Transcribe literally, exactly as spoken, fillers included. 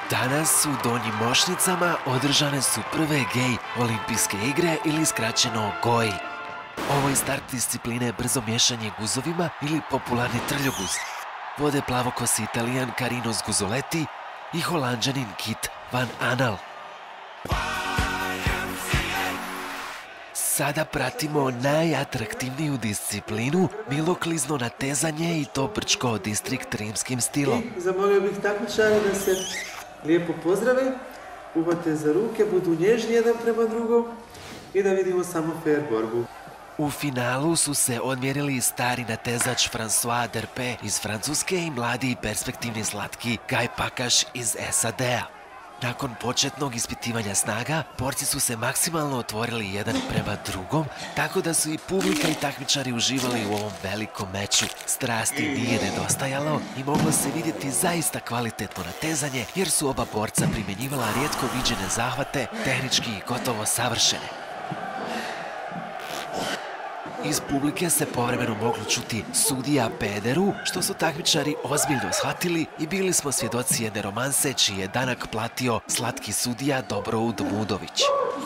Danas u Donjim Mošnicama održane su prve gej olimpijske igre ili skraćeno goji. Ovo je start discipline brzo miješanje guzovima ili popularni trljoguz. Vode plavokosi Italijan Carino Sguzzoletti i Holanđanin Kit van Anal. Sada pratimo najatraktivniju disciplinu, miloklizno natezanje i to brčko distrikt rimskim stilom. Zamolio bih takmičare da se lijepo pozdrave, uhvate za ruke, budu nježni jedan prema drugom i da vidimo samo fair borbu. U finalu su se odmjerili stari natezač François Derpé iz Francuske i mladi i perspektivni slatki Guy Pakaš iz S A D-a. Nakon početnog ispitivanja snaga, borci su se maksimalno otvorili jedan prema drugom, tako da su i publika i takmičari uživali u ovom velikom meču. Strasti nije nedostajalo i moglo se vidjeti zaista kvalitetno natezanje, jer su oba borca primjenjivala rijetko viđene zahvate, tehnički i gotovo savršene. Iz publike se povremeno moglo čuti sudija pederu, što su takmičari ozbiljno shvatili i bili smo svjedoci jedne romanse čiji je danak platio slatki sudija Dobroud Mudović.